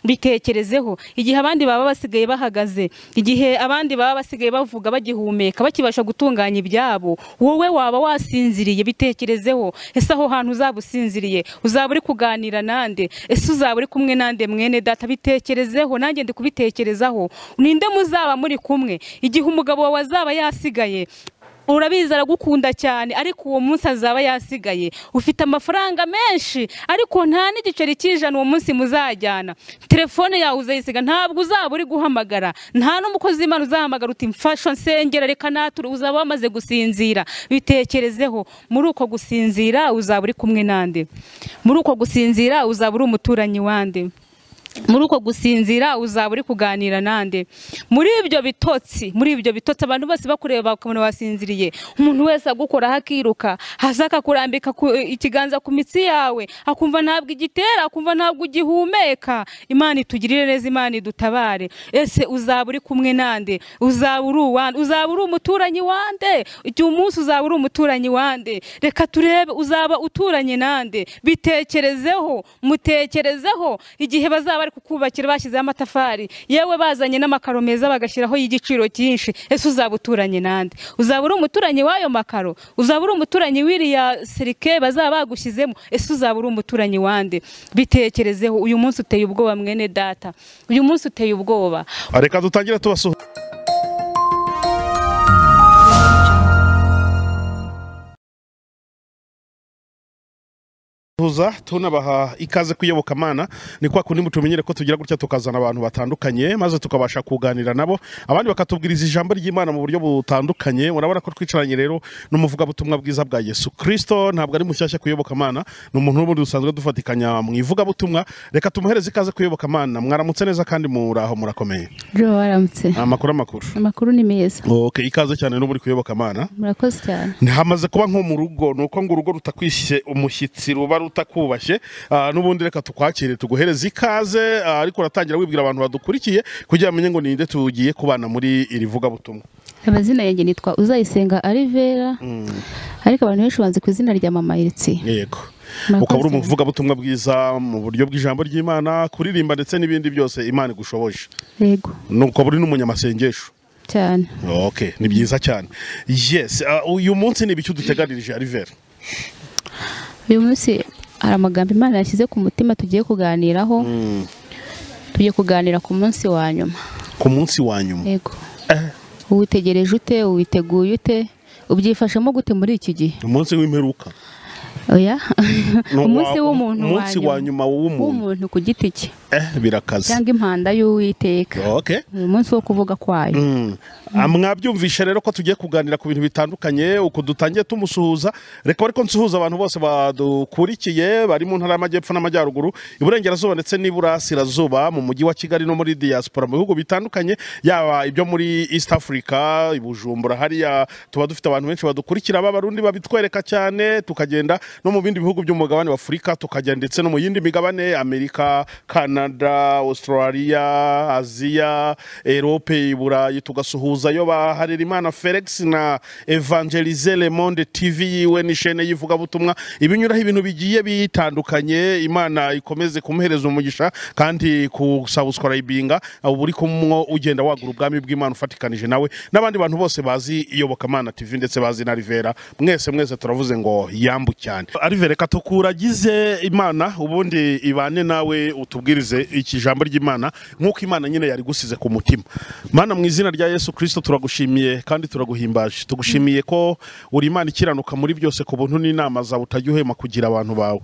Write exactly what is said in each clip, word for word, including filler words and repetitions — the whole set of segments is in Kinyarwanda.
bitekerezeho. Igihe abandi baba basigaye bahagaze, igihe abandi baba basigaye bavuga bagihumeka bakibasha gutunganya ibyabo, wowe waba wasinziriye. Bitekerezeho. Ese aho hantu uzaba usinziriye uzaba uri kuganira nande? Ese uzaba uri kumwe nande mwene data? Bitekerezeho. Nanjye ndi kubitekerezaho. Ninde muzaba muri kumwe igihe umugabo wawe azaba yasigaye? Urabizi aragukunda cyane, ariko uwo munsi azaba yasigaye. Ufite amafaranga menshi, ariko nta n'igiceri cy'ijana uwo munsi muzajyana. Telefone yawe uzayisiga, ntabwo uzaba uri guhamagara, nta n'umukozi w'Imana uzahamagara uti mfasha nsengera reka nature. Uzaba wamaze gusinzira. Bitekerezeho. Muri uko gusinzira uzaba uri kumwe nande? Muri uko gusinzira uzaba uri umuturanyi wande? Muri uko gusinzira uzaba uri kuganira nande? Muri ibyo bitotsi, muri ibyo bitotsi abantu bose bakureba bakabona wasinziriye, umuntu wese agukora hakiruka, hazaka kurambika ikiganza ku mitsi yawe, akumva ntabwo igitera, akumva ntabwo ugihumeka. Imana itugirire neza, Imana idutabare. Ese uzaba uri kumwe nande? Uzaba uri uwande? Uzaba uri umuturanyi wande? Igihe umunsi uzaba uri umuturanyi wande? Reka turebe uzaba uturanye nande. Bitekerezeho. Mutekerezeho. Igihe bazaba bari kukubakira bashyizeho amatafari, yewe bazanye n'amakaro meza bagashyiraho y'igiciro cyinshi, ese uzaba uturanye nande? Uzaba uri umuturanyi w'ayo makaro? Uzaba uri umuturanyi w'iriya serike bazaba bagushyizemo? Ese uzaba uri umuturanyi wande? Bitekerezeho. Uyu munsi uteye ubwoba mwene data, uyu munsi uteye ubwoba. Reka dutangire tubasuhuza. Tunabaha ikaze kuyoboka Mana. Ni kwa kundi mutumenyere ko tugira gutya tukazana abantu batandukanye maze tukabasha kuganira nabo, abandi bakatubwiriza ijambo ry'Imana mu buryo butandukanye. Murabona ko twicaranye rero n'umuvuga butumwa bwiza bwa Yesu Kristo. Ntabwo ari mushyashya kuyoboka Mana, ni umuntu w'ubundi dusanzwe dufatikanya mu ivuga butumwa. Reka tumuhereze ikaze kuyoboka Mana. Mwaramutse neza kandi muraho murakomeye? Jo waramutse. Amakuru amakuru. Amakuru ni meza. Okay, ikaze cyane no muri kuyoboka Mana. Murakoze cyane. Hamaze kuba nko mu rugo, nuko ngo urugo rutakwishe umushyitsi ruba utakubashye. Uh, nubundi reka tukwakire tuguhereze ikaze, uh, ariko uratangira wibwira abantu badukurikiye kugira amenye ngo ninde tugiye kubana muri iri vuga butumwa. Amazina yanjye nitwa Uzayisenga Alivera. Mm. Ariko abantu benshi banze ku izina rya Mama Iritsi. Yego. Ukaba uri umuvuga butumwa bwiza mu buryo bw'ijambo ry'Imana, kuririmba ndetse n'ibindi byose Imana igushoboje. Yego. Nuko buri n'umunyamasengesho cyane. Okay, ni byiza cyane. Yes, uh, uyu munsi ni bicyo duteganirije Alivera. Uyu munsi hari amagambo Imana yashyize ku mutima tugiye kuganiraho. Mm. Tugiye kuganira ku munsi wa nyuma. Ku munsi wa nyuma. Yego. Eh. Uwitegereje ute? Uwiteguye ute? Ubyifashemo gute muri iki gihe? Umunsi w'imperuka. Oya. Umunsi w'umuntu umunsi wa nyuma w'umuntu. W'umuntu ku giti cye. Eh, birakaze. Cyangwa impanda y'Uwiteka. Okay. Umunsi wo kuvuga kwayo. Mm. Amwabyumvisha rero ko tugiye kuganira ku bintu bitandukanye, uko dutangiye tumusuhuza. Reka ariko nsuhuza abantu bose badukurikiye bari mu ntara y'Amajyepfo n'Amajyaruguru, Iburengerazuba ndetse n'Iburasirazuba, mu mujyi wa Kigali no muri diaspora mu bihugu bitandukanye, yaba ibyo muri East Africa, Ibujumbura hariya tuba dufite abantu benshi badukurikira b'Abarundi babitwereka cyane, tukagenda no mu bindi bihugu by'umugabane wa Afurika, tukagenda ndetse no mu yindi migabane, Amerika, Canada, Australia, Asia, Europe, Iburayi, tugasuhuza yo ba Harerimana Felix na Evangelize Le Monde T V yiwe ni chaîne yivuga butumwa. Ibinyuraho ibintu bigiye bitandukanye, Imana ikomeze kumuhereza umugisha kandi kusubscribinga buri kumwo ugenda wagura ubwami bw'Imana ufatikanije nawe n'abandi bantu bose bazi iyoboka Mana T V ndetse bazi na Alivera. Mwese mwese turavuze ngo yambu cyane. Alivera katukuragize Imana ubundi ibane nawe utubwirize iki jambo ry'Imana nkuko Imana nyine yari gusize ku mutima. Mana mu izina rya Yesu Kristo turagushimiye kandi turaguhimbaje. Tugushimiye ko uri Imana ikiranuka muri byose, ku buntu n'inama zawe utajyuhema kugira abantu bawe.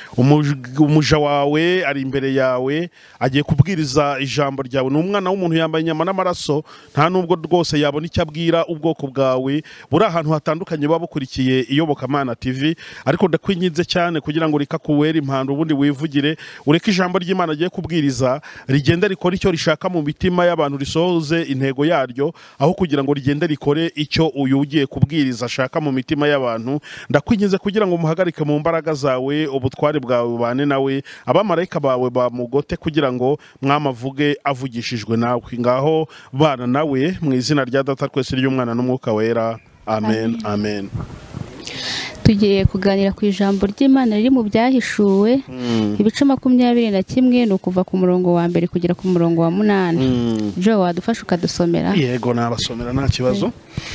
Umuja wawe ari imbere yawe agiye kubwiriza ijambo ryawe. Ni umwana w'umuntu yambaye inyama n'amaraso, nta nubwo rwose yabona icyo abwira ubwoko bwawe buri ahantu hatandukanye babukurikiye iyoboka Mana T V. Ariko ndakwinginze cyane kugira ngo reka kuwera impando ubundi wivugire, ureke ijambo ry'Imana agiye kubwiriza rigenda rikora icyo rishaka mu mitima y'abantu, risohoze intego yaryo aho kugira ngo rigende rikore icyo uyu ugiye kubwiriza ashaka mu mitima y'abantu. Ndakwinginze kugira ngo muhagarike mu mbaraga zawe, ubutware bwawe bubane nawe, abamarayika bawe bamugote kugira ngo mwamavuge avugishijwe nawe. Ngaho bana nawe mu izina rya Data twese ry'Umwana n'Umwuka wera. Amen. Amen. tugiye kuganira ku ijambo ry'Imana riri mu byahishuwe ibice makumyabiri na kimwe ni ukuva ku murongo wa mbere kugera ku murongo wa munani. Jo wadufasha ukadusomera? Yego nabasomera nta kibazo.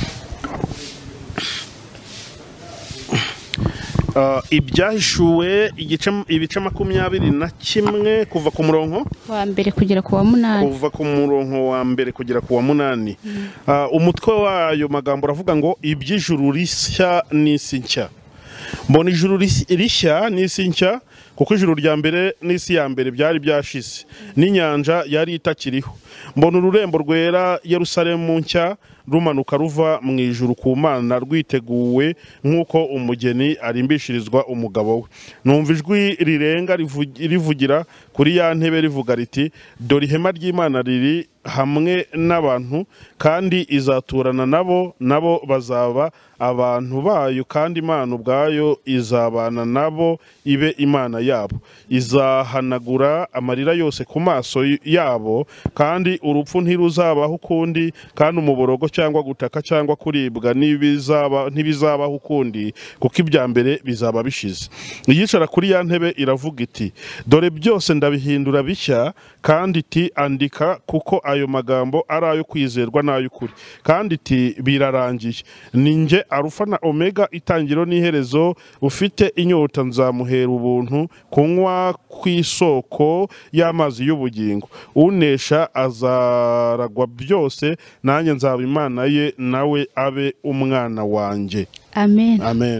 Ibyahishuwe ibice makumyabiri na kimwe kuva ku murongo wa mbere kugera ku wa munani. kuva ku murongo wa mbere kugera ku wa munani. Umutwe wayo magambo uravuga ngo iby'ijuru rishya n'isi nshya. Mbona ijuru rishya n'isi nshya kuko ijuru rya mbere n'isi ya mbere byari byashize n'inyanja yari itakiriho. Mbona ururembo rwera Yerusalemu nshya rumanuka ruva mu ijuru ku Mana rwiteguwe nk'uko umugeni arimbishirizwa umugabo we. Numva ijwi rirenga rivugira kuri ya ntebe rivuga riti, dore ihema ry'Imana riri hamwe n'abantu kandi izaturana nabo, nabo bazaba abantu bayo kandi Imana ubwayo izabana nabo ibe Imana yabo. Izahanagura amarira yose ku maso yabo kandi urupfu ntiruzabaho ukundi kandi umuborogo cyangwa gutaka cyangwa kuribwa n'ibizaba ntibizabaho ukundi kuko ibya mbere bizaba bishize. Iyicara kuri ya ntebe iravuga iti, dore byose ndabihindura bishya kandi iti andika kuko ayo magambo ari ayo kwizerwa n'ay'ukuri kandi iti birarangiye. Ninjye Arufa na Omega, itangiro n'iherezo. Ufite inyota nzamuhera ubuntu kunywa kw'isoko y'amazi y'ubugingo. Unesha azaragwa byose, nanjye nzaba Imana ye nawe abe umwana wanjye. Amen. Amen.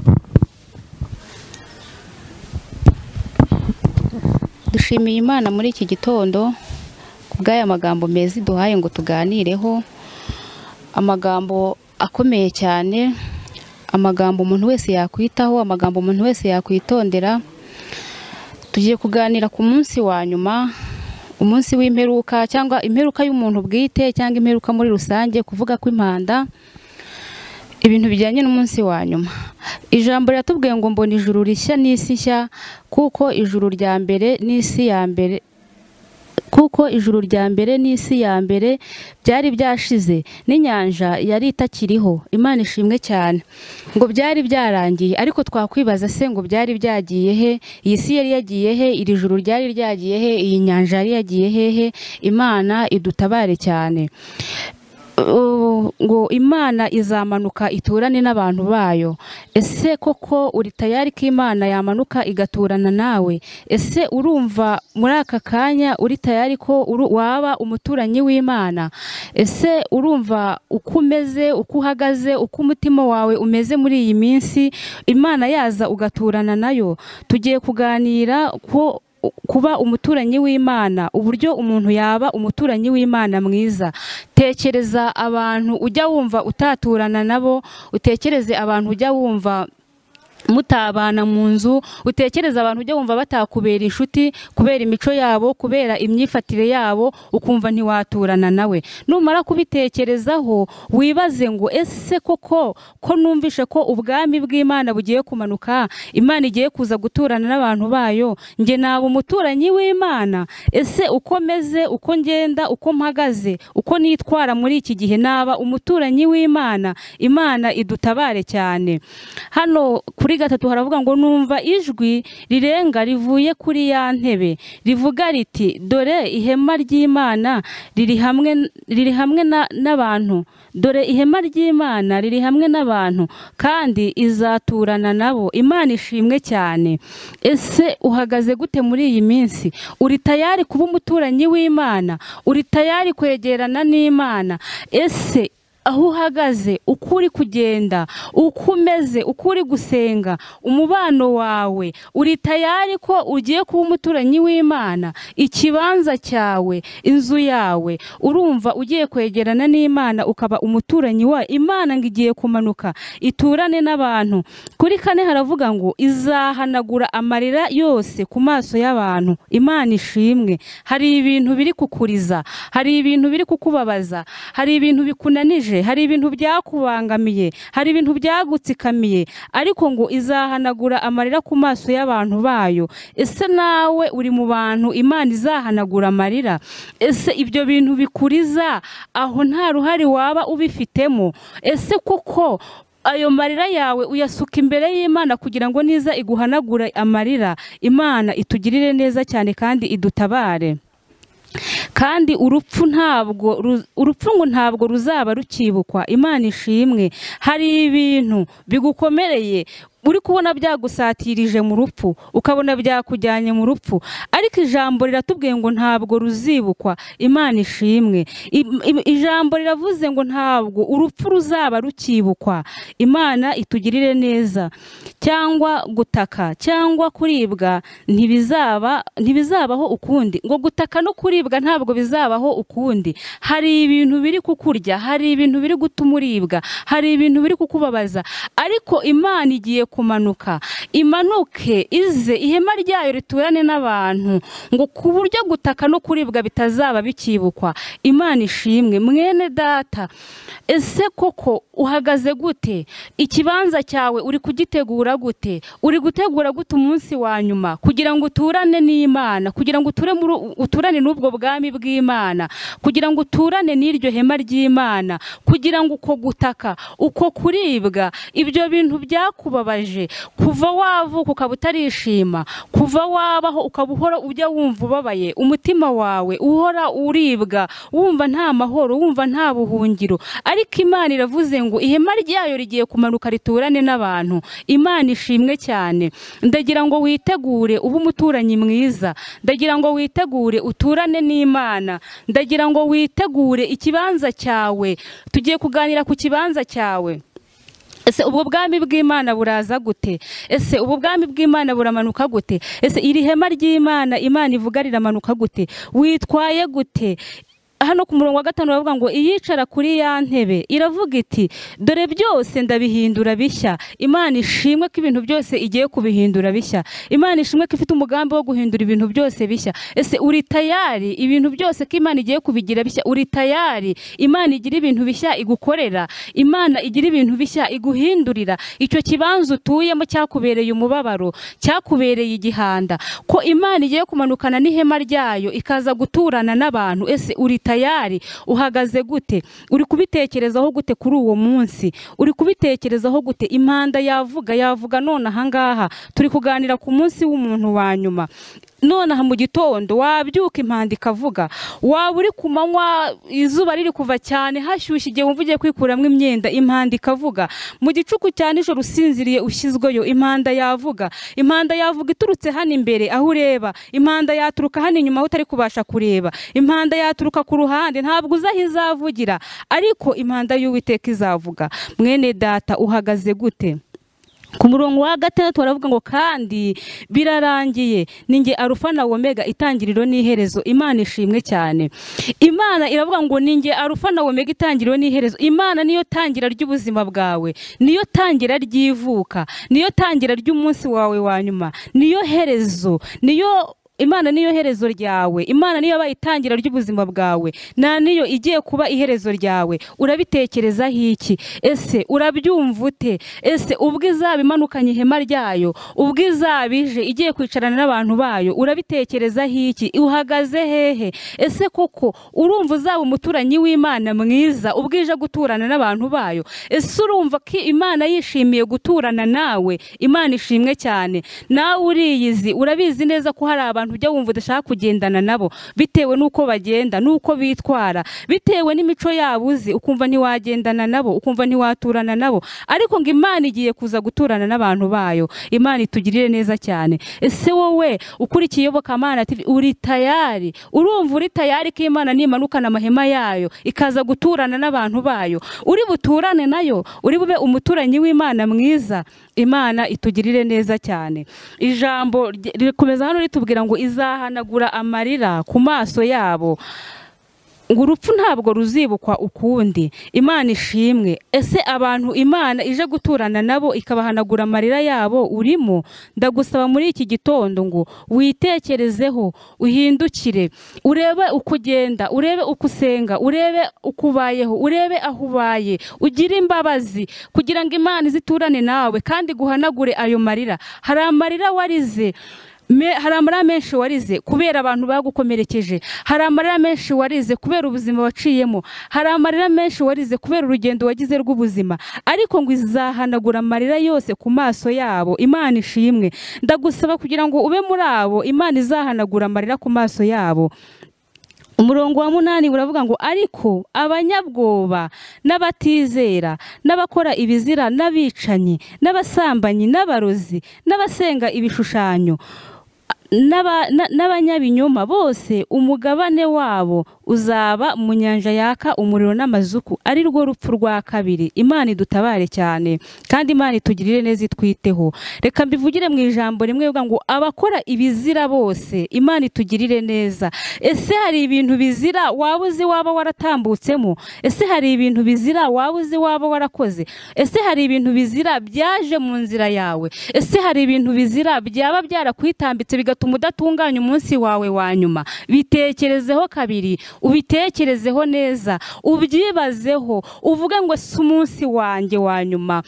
Dushimiye Imana muri iki gitondo kubw'aya magambo meza duhaye ngo tuganireho, amagambo akomeye cyane, amagambo umuntu wese yakwitaho, amagambo umuntu wese yakwitondera. Tugiye kuganira ku munsi wa nyuma, umunsi w'imperuka cyangwa imperuka y'umuntu bwite cyangwa imperuka muri rusange, kuvuga ko impanda, ibintu bijyanye n'umunsi wa nyuma. Ijambo riratubwiye ngo mbona ijuru rishya n'isi nshya kuko ijuru rya mbere n'isi ya mbere kuko ijuru rya mbere n'isi ya mbere byari byashize n'inyanja yari itakiriho. Imana ishimwe cyane ngo byari byarangiye, ariko twakwibaza se ngo byari byagiye he? Iyi si yari yagiye he? Iri juru ryari ryagiye he? Iyi nyanja yari yagiye hehe? Imana idutabare cyane. Ngo Imana izamanuka iturane n'abantu bayo. Ese koko uri tayari ko Imana yamanuka igaturana nawe? Ese urumva muri aka kanya uri tayari ko waba umuturanyi w'Imana? Ese urumva uko umeze, uko uhagaze, uko umutima wawe umeze muri iyi minsi, Imana yaza ugaturana nayo? Tugiye kuganira ko kuba umuturanyi w'Imana, uburyo umuntu yaba umuturanyi w'Imana mwiza. Tekereza abantu ujya wumva utaturana nabo, utekereze abantu ujya wumva mutabana mu nzu, utekereza abantu ujya wumva batakubera inshuti kubera imico yabo, kubera imyifatire yabo, ukumva ntiwaturana nawe. Numara kubitekerezaho wibaze ngo ese koko ko numvishe ko ubwami bw'Imana bugiye kumanuka, Imana igiye kuza guturana n'abantu bayo, nge naba umuturanyi w'Imana? Ese uko meze, uko ngenda, uko mpagaze, uko nitwara muri iki gihe, naba umuturanyi w'Imana? Imana idutabare cyane. Hano kuri gatatu haravuga ngo numva ijwi rirenga rivuye kuri ya ntebe rivuga riti, dore ihema ry'Imana riri hamwe riri hamwe n'abantu dore ihema ry'Imana riri hamwe n'abantu kandi izaturana nabo. Imana ishimwe cyane. Ese uhagaze gute muri iyi minsi? Uri tayari kuba umuturanyi w'Imana? Uri tayari kwegerana n'Imana? Ese aho uhagaze, uko uri kugenda, uko umeze, uko uri gusenga, umubano wawe, uri tayari ko ugiye kuba umuturanyi w'Imana? Ikibanza cyawe, inzu yawe, urumva ugiye kwegerana n'Imana ukaba umuturanyi wa Imana ngo igiye kumanuka iturane n'abantu. Kuri kane haravuga ngo izahanagura amarira yose ku maso y'abantu. Imana ishimwe. Hari ibintu biri kukuriza, hari ibintu biri kukubabaza, hari ibintu bikunanije, hari ibintu byakubangamiye, hari ibintu byagutsikamiye, ariko ngo izahanagura amarira ku maso y'abantu bayo. Ese nawe uri mu bantu Imana izahanagura amarira? Ese ibyo bintu bikuriza aho nta ruhari waba ubifitemo? Ese koko ayo marira yawe uyasuka imbere y'Imana kugira ngo niza iguhanagura amarira, Imana itugirire neza cyane kandi idutabare. Kandi urupfu ntabwo urupfu ngo ntabwo ruzaba rukibukwa. Imana ishimwe. Hari ibintu bigukomereye uri kubona byagusatirije mu rupfu, ukabona byakujyanye mu rupfu, ariko ijambo riratubwiye ngo ntabwo ruzibukwa. Imana ishimwe. Ijambo riravuze ngo ntabwo urupfu ruzaba rukibukwa. Imana itugirire neza. Cyangwa gutaka cyangwa kuribwa ntibizaba ntibizabaho ukundi. Ngo gutaka no kuribwa ntabwo bizabaho ukundi. Hari ibintu biri kukurya, hari ibintu biri gutuma uribwa, hari ibintu biri kukubabaza, ariko Imana igiye kumanuka, imanuke ize ihema ryayo riturane n'abantu, ngo ku buryo gutaka no kuribwa bitazaba bikibukwa. Imana ishimwe. Mwene data, ese koko uhagaze gute? Ikibanza cyawe uri kugitegura gute? Uri gutegura gute umunsi wa nyuma kugira ngo uturane n'Imana, kugira ngo uture uturane n'ubwo bwami bw'Imana, kugira ngo uturane n'iryo hema ry'Imana, kugira ngo uko gutaka, uko kuribwa, ibyo bintu byakubabaje, kuva wavuka ukaba utarishima, kuva wabaho ukaba uhora ujya wumva ubabaye, umutima wawe uhora uribwa, wumva nta mahoro, wumva nta buhungiro, ariko Imana iravuze ngo ihema ryayo rigiye kumanuka riturane n'abantu. Imana ishimwe cyane. Ndagira ngo witegure ube umuturanyi mwiza, ndagira ngo witegure uturane n'Imana, ndagira ngo witegure ikibanza cyawe. Tugiye kuganira ku kibanza cyawe. Ese ubwo bwami bw'Imana buraza gute? Ese ubwo bwami bw'Imana buramanuka gute? Ese iri hema ry'Imana Imana ivuga riramanuka gute? Witwaye gute? Hano ku murongo wa gatanu bavuga ngo iyicara kuri ya ntebe iravuga iti dore byose ndabihindura bishya. Imana ishimwe ko ibintu byose igiye kubihindura bishya. Imana ishimwe ko ifite umugambi wo guhindura ibintu byose bishya. Ese uri tayari ibintu byose ko Imana igiye kubigira bishya? Uri tayari Imana igira ibintu bishya igukorera? Imana igira ibintu bishya iguhindurira? Icyo kibanza utuyemo cyakubereye umubabaro, cyakubereye igihanda, ko Imana igiye kumanukana n'ihema ryayo ikaza guturana n'abantu. Ese uri tayari? Uhagaze gute? Uri kubitekerezaho gute kuri uwo munsi? Uri kubitekerezaho gute? Impanda yavuga yavuga none ahangaha turi kuganira ku munsi w'umuntu wa nyuma. None aha mu gitondo wabyuka impanda ikavuga, waba uri ku manywa izuba riri kuva cyane hashyushye igihe wumva ugiye kwikuramwo imyenda, impanda ikavuga. Mu gicuku cyane ijoro usinziriye ushyizweyo, impanda yavuga. Impanda yavuga iturutse hano imbere aho ureba, impanda yaturuka hano inyuma aho utari kubasha kureba, impanda yaturuka ku ruhande ntabwo uzi aho izavugira, ariko impanda y'Uwiteka izavuga. Mwene data, uhagaze gute? Ku murongo wa gatandatu baravuga ngo kandi birarangiye, ninjye Arufa na Omega, itangiriro n'iherezo. Imana ishimwe cyane. Imana iravuga ngo ninjye Arufa na Omega, itangiriro n'iherezo. Imana niyo tangira ry'ubuzima bwawe, niyo tangira ry'ivuka, niyo tangira ry'umunsi wawe wa nyuma, niyo herezo, niyo Imana niyo herezo ryawe. Imana niyo bayitangira ry'ubuzima bwawe, na niyo igiye kuba iherezo ryawe. Urabitekereza hiki? Ese urabyumva ute? Ese ubwo izabimanukanye ihema ryayo, ubwo izabije igiye kwicarana n'abantu bayo, urabitekereza hiki? Uhagaze hehe? Ese koko urumva uzaba umuturanyi w'Imana mwiza ubwo ije guturana n'abantu bayo? Ese urumva ko Imana yishimiye guturana nawe? Imana ishimwe cyane. Nawe uriyizi, urabizi neza ko hari abantu ujya wumva udashaka kugendana nabo bitewe nuko bagenda, nuko bitwara, bitewe n'imico yabo uzi, ukumva ntiwagendana nabo, ukumva ntiwaturana nabo, ariko ngo Imana igiye kuza guturana n'abantu bayo. Imana itugirire neza cyane. Ese wowe ukurikiye Iyobokamana T V uri tayari? Urumva uri tayari ko Imana nimanukana amahema yayo ikaza guturana n'abantu bayo? Uri buturane nayo? Uri bube umuturanyi w'Imana mwiza? Imana itugirire neza cyane. Ijambo rikomeza hano ritubwira ngo izahanagura amarira ku maso yabo, ngo urupfu ntabwo ruzibukwa ukundi. Imana ishimwe. Ese abantu Imana ije guturana nabo ikabahanagura amarira yabo urimo? Ndagusaba muri iki gitondo ngo witekerezeho, uhindukire, urebe uko ugenda, urebe uko usenga, urebe uko ubayeho, urebe aho ubaye, ugire imbabazi kugira ngo Imana iziturane nawe kandi guhanagure ayo marira. Hari amarira warize hari amarira menshi warize kubera abantu bagukomerekeje, hari amarira menshi warize kubera ubuzima waciyemo, hari amarira menshi warize kubera urugendo wagize rw'ubuzima, ariko ngo izahanagura amarira yose ku maso yabo. Imana ishimwe. Ndagusaba kugira ngo ube muri abo Imana izahanagura amarira ku maso yabo. Umurongo wa munani uravuga ngo ariko abanyabwoba n'abatizera n'abakora ibizira n'abicanyi n'abasambanyi n'abarozi n'abasenga ibishushanyo n'abanyabinyoma bose umugabane wabo uzaba mu nyanja yaka umuriro n'amazuku, ari rwo rupfu rwa kabiri. Imana idutabare cyane kandi Imana itugirire neza itwiteho. Reka mbivugire mu ijambo rimwe bivuga ngo abakora ibizira bose Imana itugirire neza. Ese hari ibintu bizira waba uzi waba waratambutsemo? Ese hari ibintu bizira waba uzi waba warakoze? Ese hari ibintu bizira byaje mu nzira yawe? Ese hari ibintu bizira byaba byarakwitambitse bigatuma udatunganya umunsi wawe wa nyuma? Bitekerezeho kabiri, ubitekerezeho neza, ubyibazeho, uvuge ngo si umunsi wanjye wa nyuma,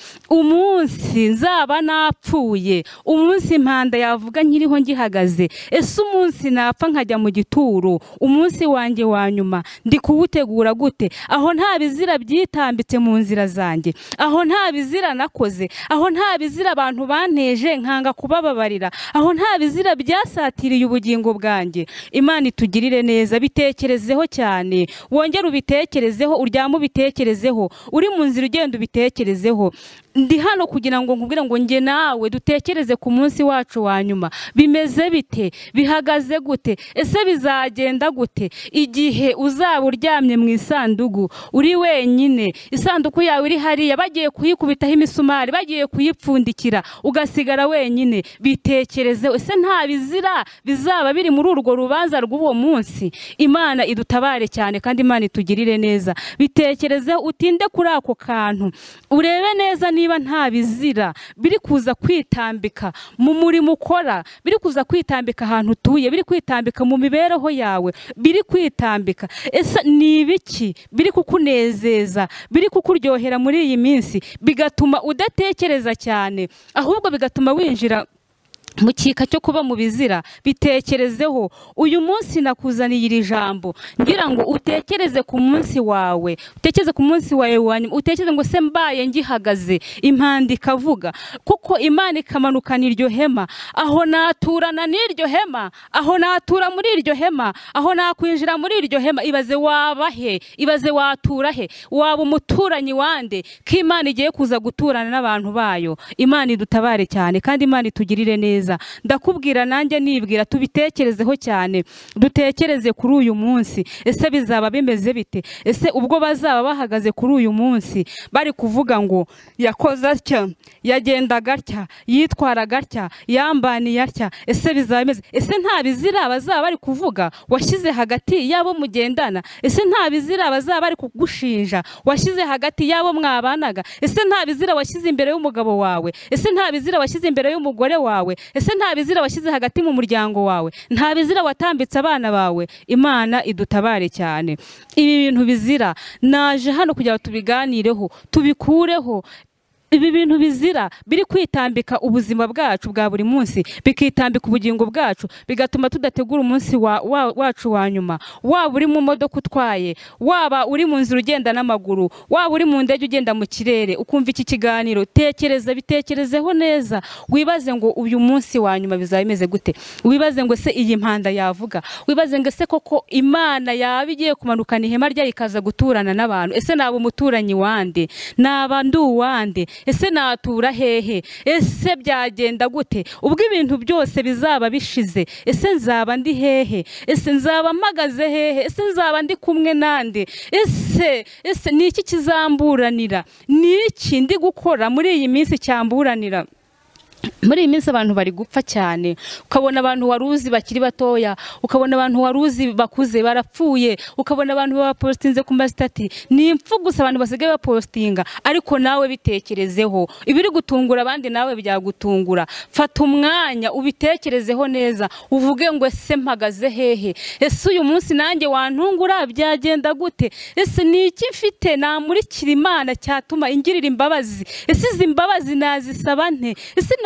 umunsi nzaba napfuye, umunsi impanda yavuga nkiriho ngihagaze. Ese umunsi napfa nkajya mu gituro, umunsi wanjye wa nyuma ndi kuwutegura gute? Aho nta bizira byitambitse mu nzira zanjye, aho nta bizira nakoze, aho nta bizira abantu banteje nkanga kubababarira, aho nta bizira byasatiriye ubugingo bwanjye. Imana itugirire neza. Bitekerezeho cyane, wongere ubitekerezeho, uryame ubitekerezeho, uri mu nzira ugenda ubitekerezeho. Ndi hano kugira ngo nkubwire ngo nge nawe dutekereze ku munsi wacu wa nyuma. Bimeze bite? Bihagaze gute? Ese bizagenda gute igihe uzaba uryamye mu isanduku uri wenyine, isanduku yawe iri hariya, bagiye kuyikubitaho imisumari, bagiye kuyipfundikira, ugasigara wenyine? Bitekerezeho. Ese nta bizira bizaba biri muri urwo rubanza rw'uwo munsi? Imana idutabare cyane kandi Imana itugirire neza. Bitekerezeho, utinde kuri ako kantu, urebe neza niba nta bizira biri kuza kwitambika mu murimo ukora, biri kuza kwitambika ahantu utuye, biri kwitambika mu mibereho yawe, biri kwitambika. Ese ni ibiki biri kukunezeza, biri kukuryohera muri iyi minsi bigatuma udatekereza cyane, ahubwo bigatuma winjira mu kika cyo kuba mu bizira? Bitekerezeho. Uyu munsi nakuzaniye iri jambo ngira ngo utekereze ku munsi wawe, utekereze ku munsi wawe wanyuma, utekereze ngo se mbaye ngihagaze impanda ikavuga, kuko Imana ikamanukana iryo hema, aho naturana n'iryo hema, aho natura muri iryo hema, aho nakwinjira muri iryo hema. Ibaze waba he? Ibaze watura he? Waba umuturanyi wande ko Imana igiye kuza guturana n'abantu bayo? Imana idutabare cyane kandi Imana itugirire neza. Ndakubwira nanjye nibwira, tubitekerezeho cyane, dutekereze kuri uyu munsi. Ese bizaba bimeze bite? Ese ubwo bazaba bahagaze kuri uyu munsi bari kuvuga ngo yakoze atya, yagendaga atya, yitwaraga atya, yambaniye atya, ese bizaba bimeze? Ese nta bizira bazaba bari kuvuga washyize hagati yabo mugendana? Ese nta bizira bazaba bari kugushinja washyize hagati yabo mwabanaga? Ese nta bizira washyize imbere y'umugabo wawe? Ese nta bizira washyize imbere y'umugore wawe? Ese nta bizira washyize hagati mu muryango wawe? Nta bizira watambitse abana bawe? Imana idutabare cyane. Ibi bintu bizira naje hano kugira ngo tubiganireho, tubikureho. Ibi bintu bizira biri kwitambika ubuzima bwacu bwa buri munsi, bikitambika ubugingo bwacu, bigatuma tudategura umunsi wa, wa, wacu wa nyuma. Waba uri mu modoka utwaye, waba uri mu nzira ugenda n'amaguru, waba uri mu ndege ugenda mu kirere ukumva iki kiganiro, tekereza, bitekerezeho neza. Wibaze ngo uyu munsi wa nyuma bizaba bimeze gute? Wibaze ngo se iyi mpanda yavuga? Wibaze ngo se koko Imana yaba igiye kumanukana ihema ryayo ikaza guturana n'abantu? Ese naba umuturanyi wande? Naba ndu wande? Ese natura hehe? Ese byagenda gute ubwo ibintu byose bizaba bishize? Ese nzaba ndi hehe? Ese nzaba mpagaze hehe? Ese nzaba ndi kumwe nande? Ese ese ni iki kizamburanira? Ni iki ndi gukora muri iyi minsi cyamburanira? Muri iyi minsi abantu bari gupfa cyane, ukabona abantu waruzi bakiri batoya, ukabona abantu waruzi bakuze barapfuye, ukabona abantu bapostinze ku mastati. Ni impfu gusa abantu basigaye bapostinga, ariko nawe bitekerezeho. Ibiri gutungura abandi nawe byagutungura. Fata umwanya ubitekerezeho neza, uvuge ngo ese mpagaze hehe? Ese uyu munsi nanjye wantungura byagenda gute? Ese ni iki mfite namurikira Imana cyatuma ingirira imbabazi? Ese izi mbabazi nazisaba nte? Ese na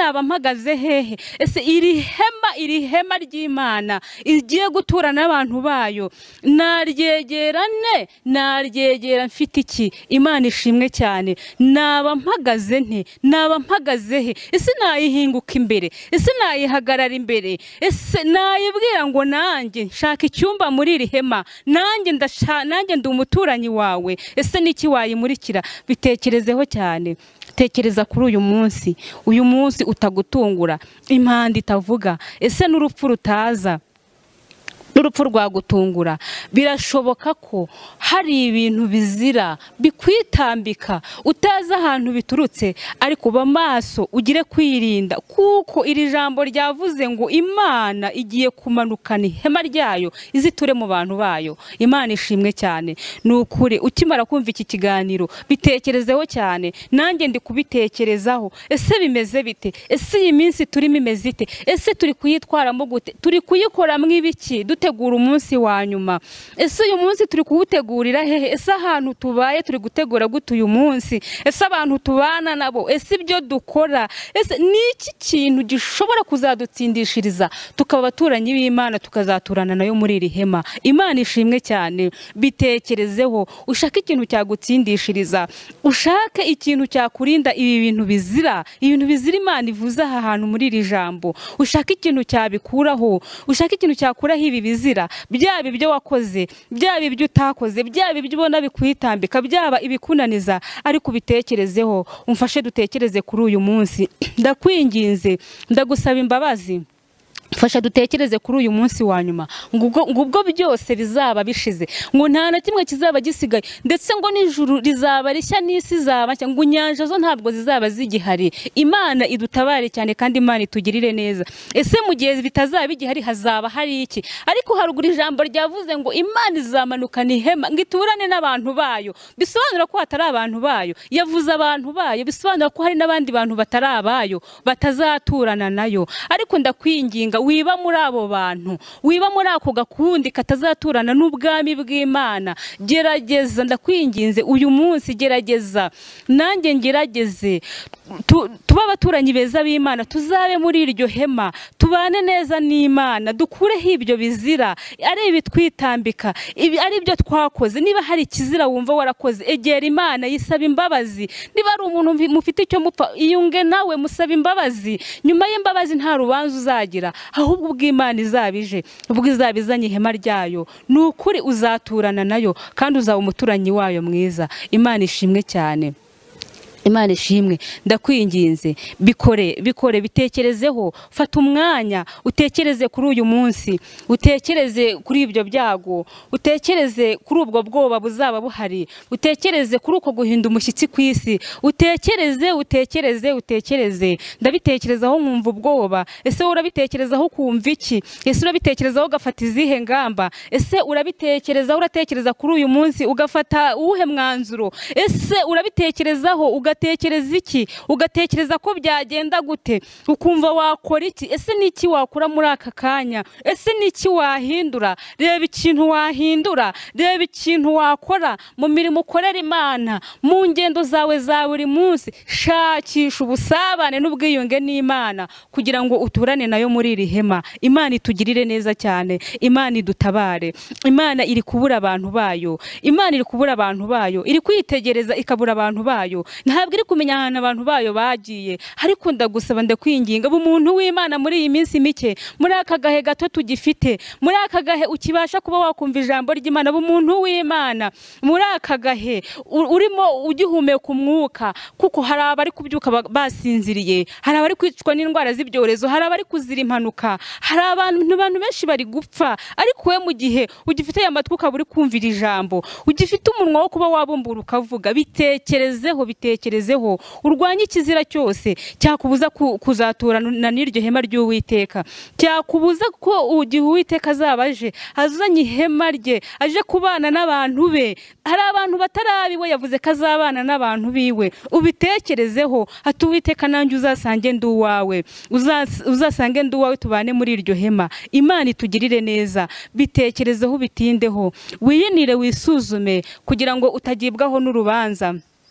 naba mpagaze hehe? Ese iri hema iri hema ry'Imana igiye gutura n'abantu bayo naryegerane naryegera mfite iki? Imana ishimwe cyane. Naba mpagaze nte? Naba mpagaze he? Ese nayihinguka imbere? Ese nayihagarara imbere? Ese nayibwira ngo nanjye nshaka icyumba muri iri hema, nanjye ndasha nanjye ndi umuturanyi wawe? Ese niki wayimurikira? Bitekerezeho cyane. Tekereza kuri uyu munsi, uyu munsi utagutungura, impanda itavuga, ese n'urupfu rutaza, n'urupfu rwagutungura. Birashoboka ko hari ibintu bizira bikwitambika utazi ahantu biturutse, ariko ba maso ugire kwirinda, kuko iri jambo ryavuze ngo Imana igiye kumanukana ihema ryayo iziture mu bantu bayo. Imana ishimwe cyane. Nukuri ukimara kumva iki kiganiro bitekerezeho cyane, nanjye ndi kubitekerezaho. Ese bimeze bite? Ese iyi minsi turimo imeze ite? Ese turi kuyitwaramo gute? Turi kuyikora mw'ibiki dutegura umunsi wa nyuma? Ese uyu munsi turi kuwutegurira hehe? Ese ahantu tubaye turi gutegura gute uyu munsi? Ese abantu tubana nabo, ese ibyo dukora, ese niki kintu gishobora kuzadutsindishiriza tukaba abaturanyi b'Imana tukazaturana nayo muri iri hema? Imana ishimwe cyane. Bitekerezeho, ushake ikintu cyagutsindishiriza, ushake ikintu cyakurinda ibi bintu bizira, ibintu bizira Imana ivuze aha hantu muri iri jambo. Ushake ikintu cyabikuraho, ushake ikintu cyakuraho ibi bizira, byaba ibyo wakoze, byaba ibyo utakoze, byaba ibyo ubona bikwitambika, byaba ibikunaniza, ariko bitekerezeho. Umfashe dutekereze kuri uyu munsi. Ndakwinginze, ndagusaba imbabazi. Fasha dutekereze kuri uyu munsi wa nyuma, ngubwo byose bizaba bishize, ngo nta na kimwe kizaba gisigaye, ndetse ngo n'ijuru rizaba rishya n'isi zaba nshya, ngo inyanja zo ntabwo zizaba zigihari. Imana idutabare cyane kandi Imana itugirire neza. Ese mu gihe bitazaba bigihari hazaba hari iki? Ariko haruguru ijambo ryavuze ngo Imana izamanukana ihema ngo iturane n'abantu bayo. Bisobanura ko hatari abantu bayo, yavuze abantu bayo, bisobanura ko hari n'abandi bantu batari abayo batazaturana nayo. Ariko ndakwinginga wiba muri abo bantu, wiba muri ako gakundi katazaturana n'ubwami bw'Imana. Gerageza, ndakwinginze uyu munsi, gerageza nanjye ngerageze tuba abaturanyi beza b'Imana, tuzabe muri iryo hema, tubane neza n'Imana, dukureho ibyo bizira, ari ibitwitambika, ibi ari byo twakoze. Niba hari ikizira wumva warakoze, egera Imana, yisaba imbabazi. Niba ari umuntu mufite icyo mupfa, iyunge nawe, musaba imbabazi. Nyuma y'imbabazi nta rubanza uzagira, ahubwo ubw'Imana izabije, ubwo izabizanye ihema ryayo, nukuri uzaturana nayo kandi uzaba umuturanyi wayo mwiza. Imana ishimwe cyane. Imana ishimwe. Ndakwinginze, bikore bikore bitekerezeho. Fata umwanya utekereze kuri uyu munsi, utekereze kuri ibyo byago, utekereze kuri ubwo bwoba buzaba buhari, utekereze kuri uko guhinda umushyitsi ku isi, utekereze utekereze utekereze. Ndabitekerezaho nkumva ubwoba. Ese urabitekerezaho kumva iki? Ese urabitekerezaho ugafata izihe ngamba? Ese urabitekerezaho uratekereza kuri uyu munsi ugafata uwuhe mwanzuro? Ese urabitekerezaho ugatekereza iki? Ugatekereza ko byagenda gute? Ukumva wakora iki? Ese niki wakura muri aka kanya? Ese niki wahindura? Reba ikintu wahindura, reba ikintu wakora mu mirimo ukorera Imana, mu ngendo zawe za buri munsi. Shakisha ubusabane n'ubwiyunge n'Imana kugira ngo uturane nayo muri iri hema. Imana itugirire neza cyane. Imana idutabare. Imana iri kubura abantu bayo, Imana iri kubura abantu bayo, iri kwitegereza ikabura abantu bayo. Ntabwo iri kumenya ahantu abantu bayo bagiye. Ariko ndagusaba, ndakwinginga, umuntu w'Imana muri iyi minsi mike, muri aka gahe gato tugifite, muri aka gahe ukibasha kuba wakumva ijambo ry'Imana, umuntu w'Imana muri aka gahe urimo ugihumeka umwuka, kuko hari abari kubyuka basinziriye, hari abari kwicwa n'indwara z'ibyorezo, hari abari kuzira impanuka, hari abantu abantu benshi bari gupfa. Ariko we mu gihe ugifite amatwi ukaba uri kumvira ijambo, ugifite umunwa wo kuba wabumbura ukavuga, bitekerezeho bitekerezeho. Urwanye ikizira cyose cyakubuza kuzaturana n'iryo hema ry'Uwiteka, cyakubuza ko ugihe Uwiteka azabaje azanye ihema rye, aje kubana n'abantu be. Hari abantu batarabiwe yavuze ko azabana n'abantu biwe. Ubitekerezeho, ati Uwiteka nanjye uzasange ndi uwawe, uzasange ndi uwawe, tubane muri iryo hema. Imana itugirire neza. Bitekerezeho, bitindeho, wiyinire, wisuzume kugira ngo utagibwaho n'urubanza.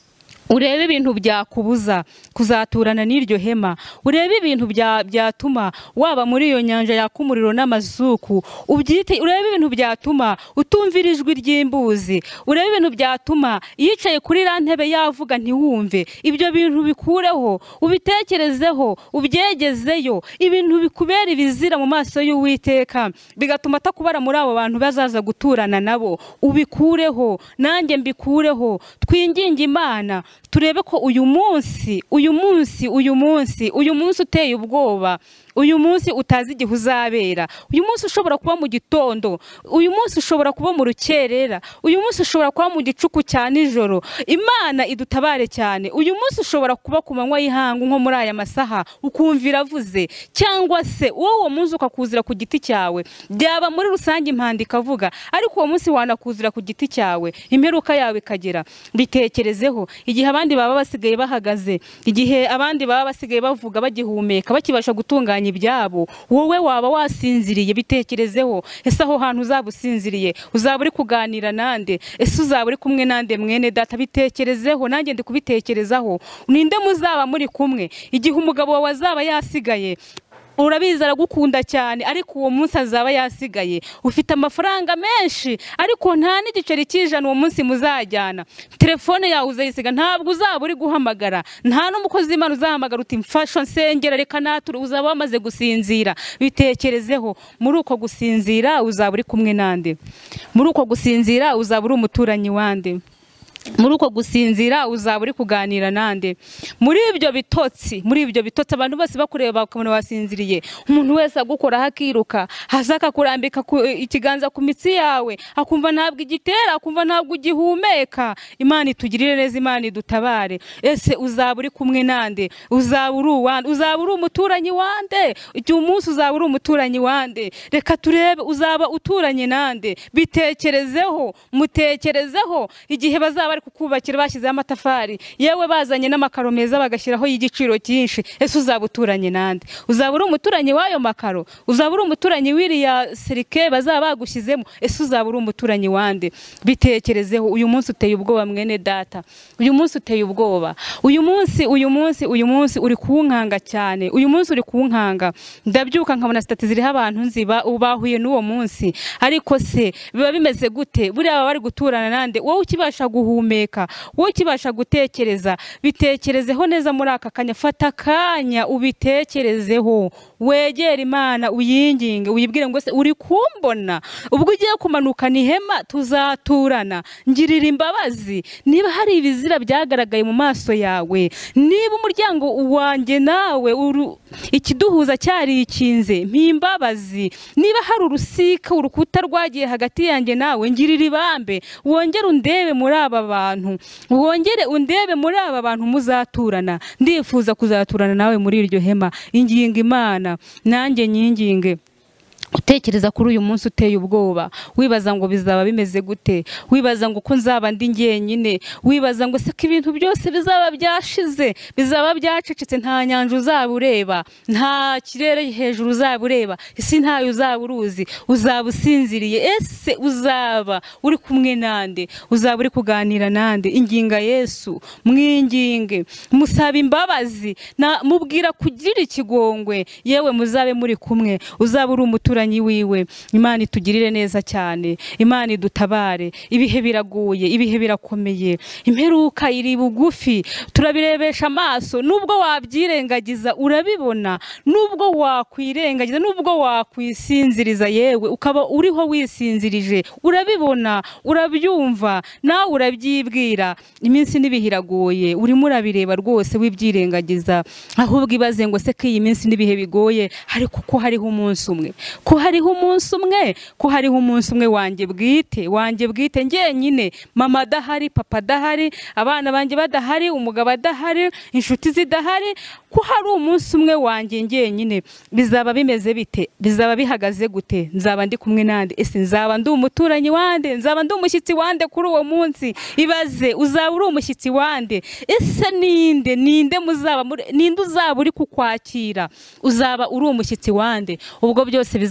urebe ibintu byakubuza kuzaturana n'iryo hema, urebe ibintu byatuma waba muri iyo nyanja yaka umuriro n'amazuku, ubyite, urebe ibintu byatuma utumvira ijwi ry'imbuzi, urebe ibintu byatuma yicaye kuri iriya ntebe yavuga ntiwumve. Ibyo bintu bikureho, ubitekerezeho, ubyegezeyo, ibintu bikubera ibizira mu maso y'Uwiteka bigatuma atakubara muri abo bantu bazaza guturana nabo, ubikureho, nanjye mbikureho. Twinginge Imana turebe ko uyu munsi uyu munsi uyu munsi uyu munsi uteye ubwoba, uyu munsi utazi igihe uzabera, uyu munsi ushobora kuba mu gitondo, uyu munsi ushobora kuba mu rukerera, uyu munsi ushobora kuba mu gicuku cya nijoro. Imana idutabare cyane. Uyu munsi ushobora kuba ku manywa y'ihangu nko muri aya masaha ukumvira avuze, cyangwa se wowe uwo munsi ukakuzira ku giti cyawe, byaba muri rusange impanda ikavuga, ariko uwo munsi wanakuzira ku giti cyawe, imperuka yawe ikagera. Bitekerezeho. Igihe abandi baba basigaye bahagaze, igihe abandi baba basigaye bavuga bagihumeka bakibasha gutunganya ibyabo, wowe waba wasinziriye. Bitekerezeho. Ese aho hantu uzaba usinziriye uzaba uri kuganira nande? Ese uzaba uri kumwe nande mwene data? Bitekerezeho. Nanjye ndi kubitekerezaho. Ninde muzaba muri kumwe igihe umugabo wawe azaba yasigaye? Urabizi aragukunda cyane, ariko uwo munsi azaba yasigaye. Ufite amafaranga menshi, ariko nta n'igiceri cy'ijana uwo munsi muzajyana. Telefone yawe uzayisiga, ntabwo uzaba uri guhamagara, nta n'umukozi w'Imana uzahamagara uti mfasha nsengera reka nature. Uzaba wamaze gusinzira. Bitekerezeho. Muri uko gusinzira uzaba uri kumwe nande? Muri uko gusinzira uzaba uri umuturanyi wande? Muri uko gusinzira uzaba uri kuganira nande? Muri ibyo bitotsi, muri ibyo bitotsi abantu bose bakureba bakabona wasinziriye, umuntu wese agukora hakiruka, hazaka kurambika ikiganza ku mitsi yawe, akumva ntabwo igitera, akumva ntabwo ugihumeka. Imana itugirire neza, Imana idutabare. Ese uzaba uri kumwe nande? Uzaba uri uwande? Uzaba uri umuturanyi wande? Igihe umunsi uzaba uri umuturanyi wande? Reka turebe uzaba uturanye nande. Bitekerezeho, mutekerezeho. Igihe bazaba kukubakira bashyizeho amatafari, yewe bazanye n'amakaro meza bagashyiraho y'igiciro cyinshi, ese uzaba uturanye nande? Uzaba uri umuturanyi w'ayo makaro? Uzaba uri umuturanyi w'iriya serike bazaba bagushyizemo? Ese uzaba uri umuturanyi wande? Bitekerezeho. Uyu munsi uteye ubwoba mwene data, uyu munsi uteye ubwoba, uyu munsi uyu munsi uyu munsi uri kunkanga cyane, uyu munsi uri kunkanga. Ndabyuka nkabona stati ziriho abantu nziba ubahuye n'uwo munsi, ariko se biba bimeze gute? Buriya baba bari guturana nande? Wowe ukibasha guhumeka, wowe ukibasha gutekereza, bitekerezeho neza muri aka kanya. Fata akanya ubitekerezeho, wegera Imana uyinginge, uyibwire ngo se uri kumbona? Ubwo ugiye kumanukana ihema tuzaturana, ngirira imbabazi. Niba hari ibizira byagaragaye mu maso yawe, niba umuryango wanjye nawe ikiduhuza cyari ikinze, mpimbabazi. Niba hari urusika, urukuta rwagiye hagati yanjye nawe, ngirira ibambe. Wongere undebe muri aba bantu, wongere undebe muri aba bantu muzaturana. Ndifuza kuzaturana nawe muri iryo hema. Inginga Imana, nanjye nyinginge. Utekereza kuri uyu munsi uteye ubwoba, wibaza ngo bizaba bimeze gute, wibaza ngo ko nzaba ndi ngenyine, wibaza ngo se ko ibintu byose bizaba byashize, bizaba byacecetse, nta nyanja uzaba ureba, nta kirere hejuru uzaba ureba, isi ntayo uzaba uruzi, uzaba usinziriye. Ese uzaba uri kumwe nande? Uzaba uri kuganira nande? Inginga Yesu, mwinginge, musaba imbabazi, mubwira kugira ikigongwe, yewe muzabe muri kumwe. Uzaba uri umuturanyi wiwe. Imana itugirire neza cyane, Imana idutabare. Ibihe biraguye, ibihe birakomeye, imperuka iri bugufi, turabirebesha amaso. Nubwo wabyirengagiza urabibona, nubwo wakwirengagiza, nubwo wakwisinziriza, yewe ukaba uriho wisinzirije, urabibona, urabyumva, nawe urabyibwira. Iminsi n'ibihe iragoye, urimo urabireba rwose wibyirengagiza, ahubwo ibaze ngo se ko iyi minsi n'ibihe bigoye, ariko ko hariho umunsi umwe, ko hariho umunsi umwe, ko hariho umunsi umwe wanjye bwite, wanjye bwite ngenyine, mama adahari, papa adahari, abana banjye badahari, umugabo adahari, inshuti zidahari, ko hari umunsi umwe wanjye ngenyine. Bizaba bimeze bite? Bizaba bihagaze gute? Nzaba ndi kumwe nande? Ese nzaba ndi umuturanyi wande? Nzaba ndi umushyitsi wande kuri uwo munsi? Ibaze, uzaba uri umushyitsi wande? Ese ninde ninde muzaba ninde uzaba uri kukwakira? Uzaba uri umushyitsi wande? Ubwo byose bizaba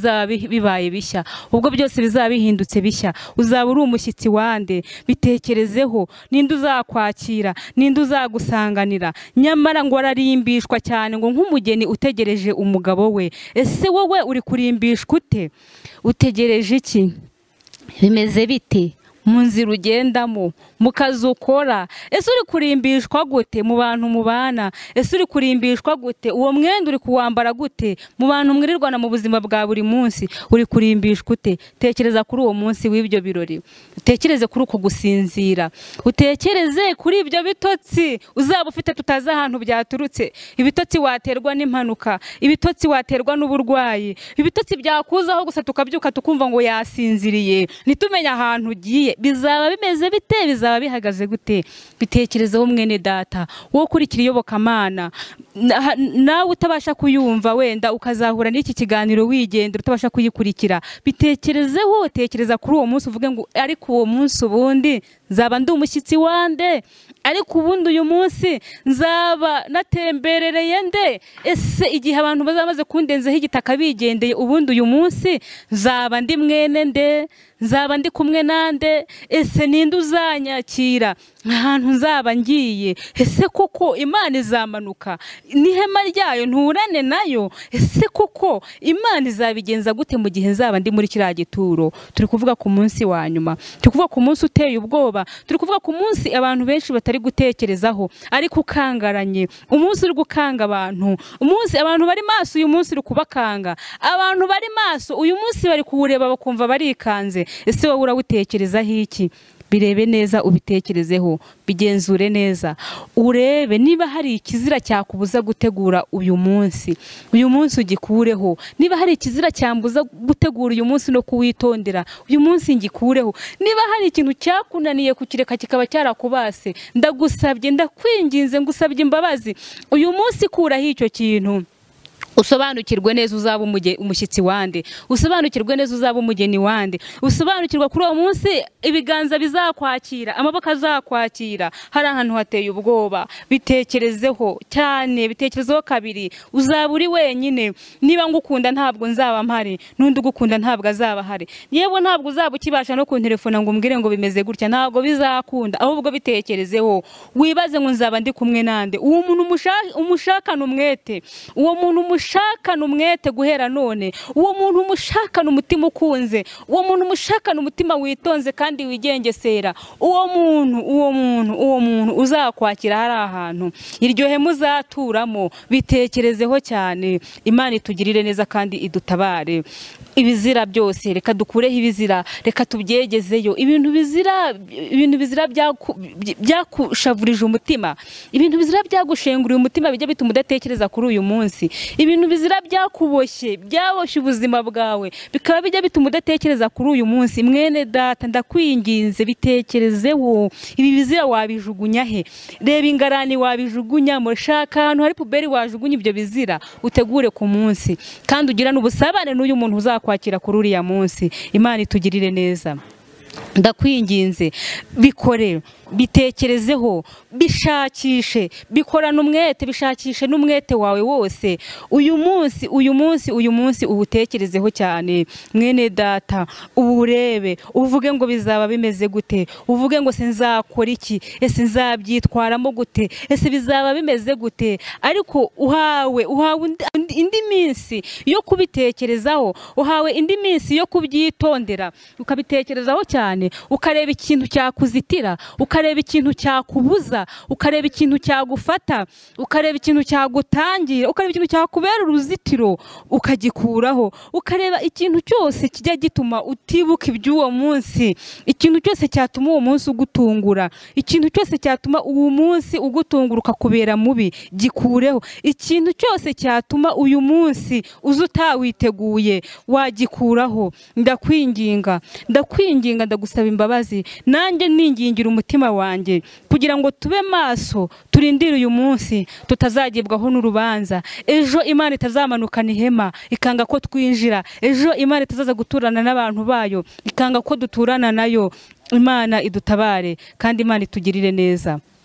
bizaba bibaye bishya, ubwo byose bizaba bihindutse bishya, uzaba uri umushyitsi wande. Bitekerezeho, ninde uzakwakira, ninde uzagusanganira. Nyamara ngo ararimbishwa cyane ngo nk'umugeni utegereje umugabo we. Ese wowe uri kurimbishwa ute? Utegereje iki? Bimeze bite mu nzira ugendamo, mu kazi ukora? Ese uri kurimbishwa gute mu bantu mubana? Ese uri kurimbishwa gute? Uwo mwenda uri kuwambara gute mu bantu mwirirwana mu buzima bwa buri munsi? Uri kurimbishwa ute? Tekereza kuri uwo munsi w'ibyo birori, utekereze kuri uko gusinzira, utekereze kuri ibyo bitotsi uzaba ufite tutazi ahantu byaturutse. Ibitotsi waterwa n'impanuka, ibitotsi waterwa n'uburwayi, ibitotsi byakuzaho gusa tukabyuka tukumva ngo yasinziriye, nitumenye ahantu ugiye. Bizaba bimeze bite? Bizaba bihagaze gute? Bitekerezeho mwene data, wo kurikira iyobokamana, nawe utabasha kuyumva wenda ukazahura n'iki kiganiro wigendera utabasha kuyikurikira. Bitekerezeho, tekereza kuri uwo munsi uvuge ngo ariko uwo munsi ubundi nzaba ndi umushyitsi wande, ariko ubundi uyu munsi nzaba natemberereye nde? Ese igihe abantu bazamaze kundenzeho igitaka bigendeye, ubundi uyu munsi nzaba ndi mwene nde? Nzaba ndi kumwe nande? Ese ninde uzanyakira ahantu nzaba ngiye? Ese koko Imana izamanuka n'ihema ryayo nturane nayo? Ese koko Imana izabigenza gute mu gihe nzaba ndi muri kiriya gituro? Turi kuvuga ku munsi wa nyuma, turi kuvuga ku munsi uteye ubwoba, turi kuvuga ku munsi abantu benshi batari gutekerezaho ariko ukangaranye, umunsi uri gukanga abantu, umunsi abantu bari maso uyu munsi uri kubakanga, abantu bari maso uyu munsi bari kuwureba bakumva barikanze. Ese wowe urawutekerezaho iki? Birebe neza, ubitekerezeho, bigenzure neza, urebe niba hari ikizira cyakubuza gutegura uyu munsi. Uyu munsi ugikureho. Niba hari ikizira cyambuza gutegura uyu munsi no kuwitondera, uyu munsi ngikureho. Niba hari ikintu cyakunaniye kukireka kikaba cyarakubase, ndagusabye, ndakwinginze, ngusabye imbabazi, uyu munsi kuraho icyo kintu. Usobanukirwe neza uzaba umushyitsi wande, usobanukirwe neza uzaba umugeni wande, usobanukirwa kuri uwo munsi ibiganza bizakwakira, amaboko azakwakira. Hari ahantu hateye ubwoba. Bitekerezeho cyane, bitekerezeho kabiri. Uzaba uri wenyine. Niba ngukunda ntabwo nzaba mpari, n'undi ugukunda ntabwo azaba hari. Yewe ntabwo uzaba ukibasha no kuntelefona ngo umbwire ngo bimeze gutya, ntabwo bizakunda. Ahubwo bitekerezeho, wibaze ngo nzaba ndi kumwe nande. Uwo muntu umushakana umwete, uwo muntu umushakana umwete guhera none, uwo muntu umushakana umutima ukunze, uwo muntu umushakana umutima witonze kandi wigengesera, uwo muntu uwo muntu uwo muntu uzakwakira hari ahantu iryohe muzaturamo. Bitekerezeho cyane. Imana itugirire neza kandi idutabare. Ibizira byose reka dukureho ibizira, reka tubyegezeyo. Ibintu bizira, ibintu bizira byakushavurije umutima, ibintu bizira byagushenguriye umutima bijya bituma udatekereza kuri uyu munsi. Ibintu bizira byakuboshye, byaboshye ubuzima bwawe, bikaba bijya bituma udatekereza kuri uyu munsi. Mwene data, ndakwinginze, bitekerezeho. Ibi bizira wabijugunya he? Reba ingarani wabijugunyamo, shaka ahantu hari puberi wajugunya ibyo bizira, utegure ku munsi kandi ugirane ubusabane n'uyu muntu uzakwakira kuri uriya munsi. Imana itugirire neza. Ndakwinginze, bikore, bitekerezeho, bishakishe, bikorana umwete, bishakishe n'umwete wawe wose. Uyu munsi, uyu munsi, uyu munsi ubutekerezeho cyane. Mwene data, uburebe, uvuge ngo bizaba bimeze gute, uvuge ngo se nzakora iki, ese nzabyitwaramo gute, ese bizaba bimeze gute. Ariko uhawe uhawe indi minsi yo kubitekerezaho, uhawe indi minsi yo kubyitondera, ukabitekerezaho cyane, ukareba ikintu cyakuzitira, ukareba ikintu cyakubuza, ukareba ikintu cyagufata, ukareba ikintu cyagutangira, ukareba ikintu cyakubera uruzitiro ukagikuraho, ukareba ikintu cyose kijya gituma utibuka iby'uwo munsi, ikintu cyose cyatuma uwo munsi ugutungura, ikintu cyose cyatuma uwo munsi ugutungura ukakubera mubi, gikureho. Ikintu cyose cyatuma uyu munsi uza utawiteguye, wagikuraho. Ndakwinginga, ndakwinginga, ndagusaba imbabazi. Nanjye ningingira umutima wanjye kugira ngo tube maso, turindire uyu munsi tutazagibwaho n'urubanza. Ejo Imana itazamanukana ihema ikanga ko twinjira, ejo Imana itazaza guturana n'abantu bayo ikanga ko duturana nayo. Imana idutabare kandi Imana itugirire neza.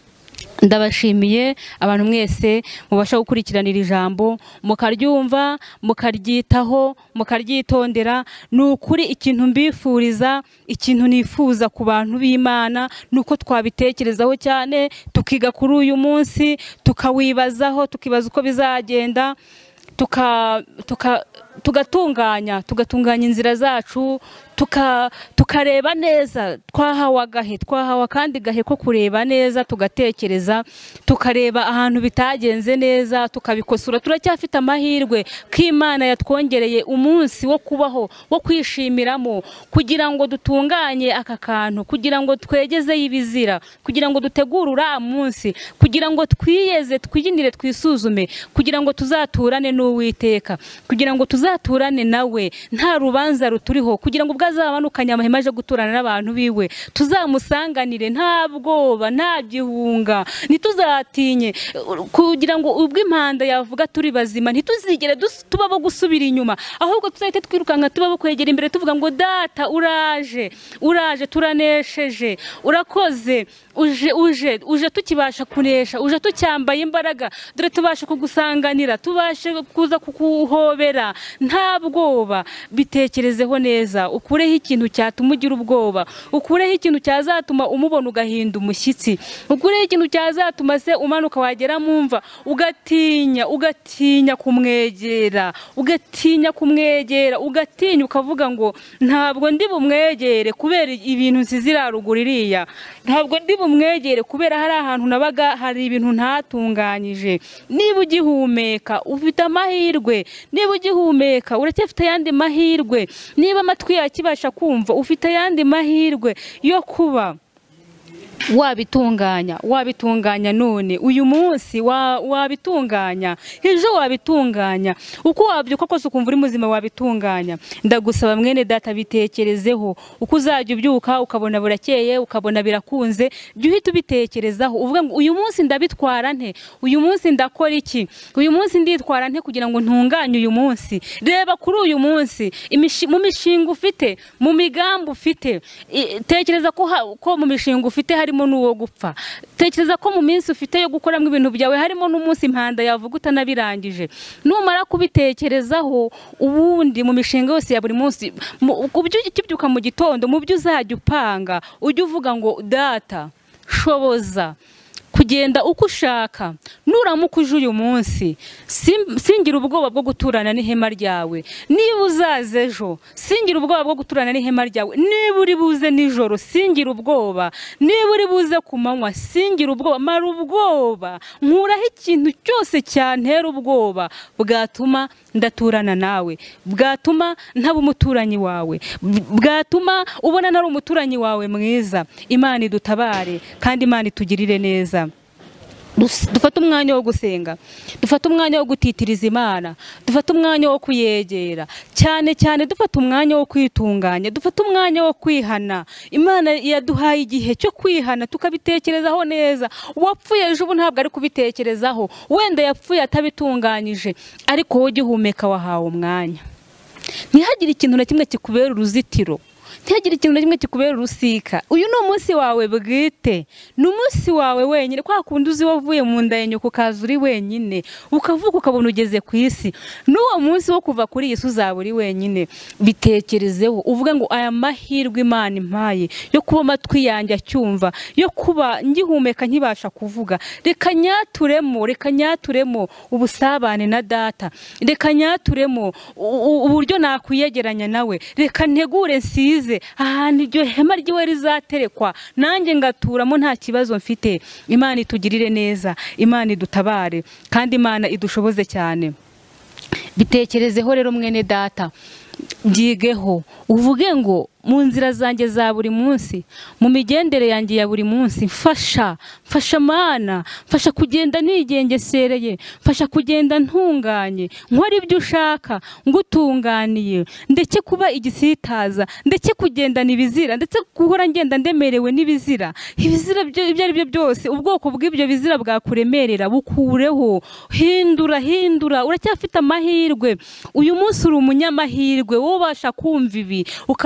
ndabashimiye abantu mwese mubasha gukurikiranira ijambo mukaryumva mukaryitaho mukaryitondera. Ni ukuri ikintu mbifuriza, ikintu nifuza ku bantu b'Imana nuko twabitekerezaho cyane, tukiga kuri uyu munsi, tukawibazaho, tukibaza uko bizagenda, tuka tuka tugatunganya tugatunganya inzira zacu, tuka tukareba neza. Twahawe agahe twahawe kandi gahe ko kureba neza, tugatekereza, tukareba ahantu bitagenze neza, tukabikosora. Turacyafite amahirwe k'Imana yatwongereye umunsi wo kubaho, wo kwishimiramo, kugira ngo dutunganye aka kantu, kugira ngo twegeze y'ibizira, kugira ngo dutegure uriya munsi, kugira ngo twiyeze, twiyinire, twisuzume, kugira ngo tuzaturane n'Uwiteka, kugira ngo tuzaturane nawe nta rubanza ruturiho, kugira ngo ubwazabanukanye amahema aje guturana n'abantu biwe, tuzamusanganire nta bwoba, nta gihunga, ntituzatinye, kugira ngo ubwo impanda yavuga turi bazima ntituzigere tubabo gusubira inyuma, ahubwo tuzahite twirukanka tubabo kwegera imbere tuvuga ngo data uraje, uraje, turanesheje, urakoze, uje uje uje tukibasha kunesha, uje tucyambaye imbaraga, dore tubasha kugusanganira, tubashe kuza kukuhobera nta bwoba. Bitekerezeho neza, ukureho ikintu cyatuma ugira ubwoba, ukureho ikintu cyazatuma umubona ugahinda umushyitsi, ukureho ikintu cyazatuma se umanuka wagera mu mva ugatinya, ugatinya kumwegera, ugatinya kumwegera, ugatinya ukavuga ngo ntabwo ndi bumwegere kubera ibintu nzizirarugura iriya, ntabwo ndi bumwegere kubera hari ahantu nabaga hari ibintu ntatunganyije. Niba ugihumeka ufite amahirwe, niba ugihumeka uracyafite ayandi mahirwe, niba amatwi yakibasha kumva ufite ayandi mahirwe yo kuba wabitunganya, wabitunganya none uyu munsi, wabitunganya ejo, wabitunganya uko wabyuka kose ukumva uri muzima, wabitunganya. Ndagusaba mwene data, bitekerezeho. Uko uzajya ubyuka ukabona burakeye, ukabona birakunze, jya uhita ubitekerezaho, uvuga ngo uyu munsi ndabitwara nte, uyu munsi ndakora iki, uyu munsi nditwara nte kugira ngo ntunganye uyu munsi. Reba kuri uyu munsi mu mishinga ufite, mu migambi ufite, tekereza ko ko mu mishinga ufite harimo n'uwo gupfa. Tekereza ko mu minsi ufite yo gukoramo ibintu byawe harimo n'umunsi impanda yavuga utanabirangije. Numara kubitekerezaho, ubundi mu mishinga yose ya buri munsi, kubyo ukibyuka mu gitondo, mu byo uzajya upanga, ujye uvuga ngo data shoboza kugenda uko ushaka. Nuramuka uje uyu munsi, singira ubwoba bwo guturana n'ihema ryawe. Niba uzaze ejo, singira ubwoba bwo guturana n'ihema ryawe. Niba uri buze nijoro, singira ubwoba. Niba uri buze ku manywa, singira ubwoba. Mara ubwoba, nkuraho ikintu cyose cyantera ubwoba bwatuma ndaturana nawe, bwatuma ntaba umuturanyi wawe, bwatuma ubona ntari umuturanyi wawe mwiza. Imana idutabare kandi Imana itugirire neza. Dufate umwanya wo gusenga, dufate umwanya wo gutitiriza Imana, dufate umwanya wo kuyegera, cyane cyane dufate umwanya wo kwitunganya, dufate umwanya wo kwihana. Imana yaduhaye igihe cyo kwihana, tukabitekerezaho neza. Uwapfuye ejo ubu ntabwo ari kubitekerezaho, wenda yapfuye atabitunganyije, ariko wowe ugihumeka wahawe umwanya. Ntihagire ikintu na kimwe kikubera uruzitiro, ntihagire ikintu na kimwe kikubera urusika. Uyu ni umunsi wawe bwite, ni umunsi wawe wenyine. Kwa kundi uzi wavuye mu nda ya nyoko ukaza uri wenyine, ukavuka ukabona ugeze ku isi, n'uwo munsi wo kuva kuri iyi si uzaba uri wenyine. Bitekerezeho, uvuga ngo aya mahirwe Imana impaye yo kuba amatwi yanjye acyumva, yo kuba ngihumeka nkibasha kuvuga, reka nyaturemo, reka nyaturemo ubusabane na data, reka nyaturemo uburyo nakwiyegeranya nawe, reka ntegure nsize ahantu iryo hema ryiwe rizaterekwa, nanjye ngaturamo nta kibazo mfite. Imana itugirire neza, Imana idutabare kandi Imana idushoboze cyane. Bitekerezeho rero mwene data, byigeho, uvuge ngo mu nzira zanjye za buri munsi, mu migendere yanjye ya buri munsi, mfasha mfasha Mana, mfasha kugenda nigengesereye, mfasha kugenda ntunganye, nkora ibyo ushaka ngutunganiye, ndetse kuba igisitaza, ndetse kugendana ibizira, ndetse guhora ngenda ndemerewe n'ibizira. Ibizira ibyo ari byo byose, ubwoko bw'ibyo bizira bwakuremerera bukureho. Hindura hindura, uracyafite amahirwe. Uyu munsi uri umunyamahirwe, wowe ubasha kumva ibi, ukabasha kuba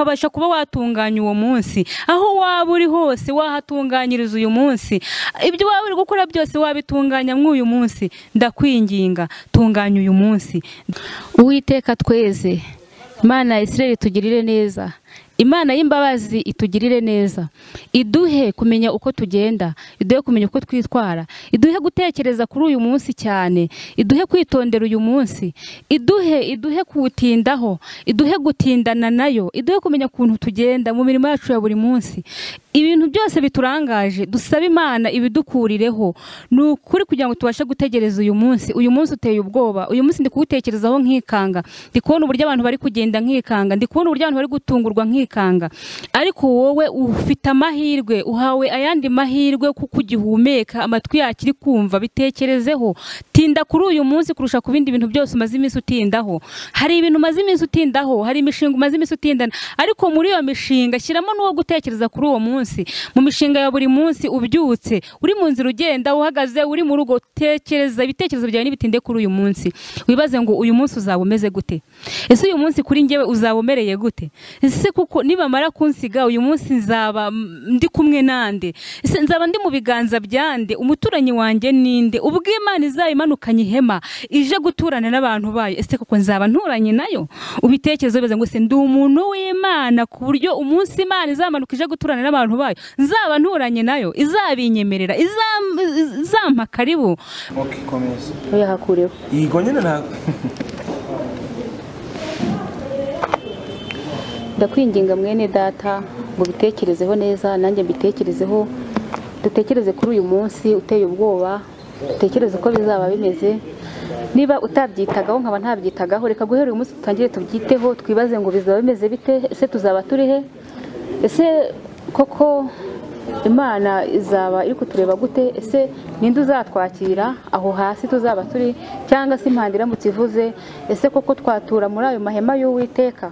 kuba watunganya uwo munsi. Aho waba uri hose wahatunganyiriza uyu munsi. Ibyo waba uri gukora byose wabitunganya mw'uyu munsi. Ndakwinginga, tunganya uyu munsi. Uwiteka tweze, Imana ya Isirayeli tugirire neza. Imana y'imbabazi itugirire neza, iduhe kumenya uko tugenda, iduhe kumenya uko twitwara, iduhe gutekereza kuri uyu munsi cyane, iduhe kwitondera uyu munsi, iduhe iduhe kuwutindaho, iduhe gutindana nayo, iduhe kumenya ukuntu tugenda mu mirimo yacu ya buri munsi. Ibintu byose biturangaje dusaba Imana ibidukurireho. Ni ukuri kugira ngo tubashe gutegereza uyu munsi. Uyu munsi uteye ubwoba, uyu munsi ndi kuwutekerezaho nkikanga, ndi kubona uburyo abantu bari kugenda nkikanga, ndi kubona uburyo abantu bari gutungurwa nkikanga. Ariko wowe ufite amahirwe, uhawe ayandi mahirwe kuko ugihumeka, amatwi yakiri kumva. Bitekerezeho, tinda kuri uyu munsi kurusha ku bindi bintu byose umaze iminsi utindaho. Hari ibintu umaze iminsi utindaho, hari imishinga umaze iminsi utindana, ariko muri iyo mishinga shyiramo n'uwo gutekereza kuri uwo munsi. Mu mishinga ya buri munsi ubyutse, uri mu nzira ugenda, uhagaze, uri mu rugo, tekereza ibitekerezo byawe n'ibitinde kuri uyu munsi. Wibaze ngo uyu munsi uzaba umeze gute? Ese uyu munsi kuri njyewe uzaba umereye gute? Ese kuko nibamara kunsiga uyu munsi nzaba ndi kumwe nande? Ese nzaba ndi mu biganza byande? Umuturanyi wanjye ninde? Ubwo Imana izayimanukanye ihema ije guturana n'abantu bayo, ese kuko nzaba nturanye nayo? Ubitekerezo bibaze ngo se ndi umuntu w'Imana ku buryo umunsi Imana izamanuka ije guturana n'abantu bayo nzaba nturanye nayo, izabinyemerera, izampa karibu. Okay, komeza. Oya hakureho. Yego nyine nta Ndakwinginga mwene data ngo bitekerezeho neza, nanjye mbitekerezeho. Dutekereze kuri uyu munsi uteye ubwoba, dutekereze uko bizaba bimeze. Niba utabyitagaho nkaba ntabyitagaho, reka guhera uyu munsi tutangire tubyiteho, twibaze ngo bizaba bimeze bite, ese tuzaba turi he? Ese koko Imana izaba iri kutureba gute? Ese ninde uzatwakira aho hasi tuzaba turi? Cyangwa se impanda iramutse ivuze, ese koko twatura muri ayo mahema y'Uwiteka?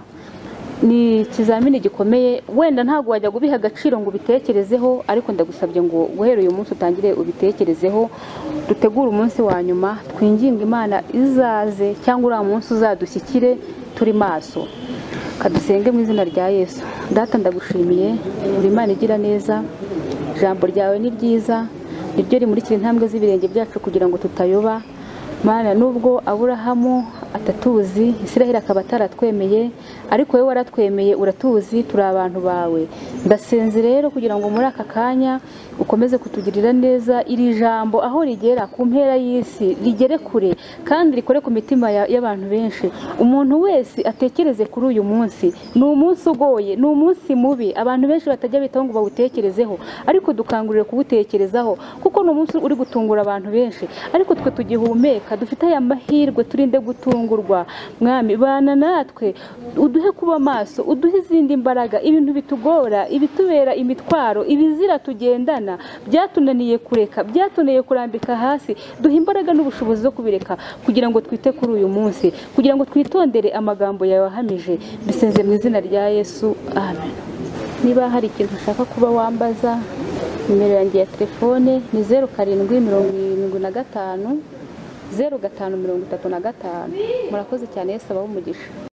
Ni ikizamini gikomeye, wenda ntabwo wajya gubiha agaciro ngo ubitekerezeho, ariko ndagusabye ngo guhera uyu munsi utangire ubitekerezeho. Dutegure umunsi wa nyuma, twinginga Imana izaze, cyangwa uriya munsi uzadushyikire turi maso. Kadusenge mu izina rya Yesu. Data ndagushimiye, uri Imana igira neza, ijambo ryawe ni ryiza, niryo rimurikira intambwe z'ibirenge byacu kugira ngo tutayoba. Mana, nubwo Aburahamu atatuzi, Isiraheli akaba ataratwemeye, ariko wowe waratwemeye, uratuzi, turi abantu bawe. Ndasenze rero kugira ngo muri aka kanya ukomeze kutugirira neza, iri jambo aho rigera ku mpera y'isi rigere kure kandi rikore ku mitima y'abantu benshi. Umuntu wese atekereze kuri uyu munsi. Ni umunsi ugoye, ni umunsi mubi, abantu benshi batajya bitaho ngo bawutekerezeho, ariko dukangurire kuwutekerezaho kuko ni umunsi uri gutungura abantu benshi. Ariko twe tugihumeka, dufite aya mahirwe, turinde gutungurwa. Mwami, bana natwe, uduhe kuba maso, uduhe izindi mbaraga. Ibintu bitugora, ibitubera imitwaro, ibizira tugendana, byatunaniye kureka, byatunaniye kurambika hasi, duhe imbaraga n'ubushobozi zo kubireka kugira ngo twite kuri uyu munsi, kugira ngo twitondere amagambo yawe wahamije. Bisenze mu izina rya Yesu, amen. Niba hari ikintu ushaka kuba wambaza, nimero yanjye ya telefone ni zeru karindwi mirongo irindwi na gatanu zeru gatanu mirongo itatu na gatanu. Murakoze cyane, Yesu abahe umugisha.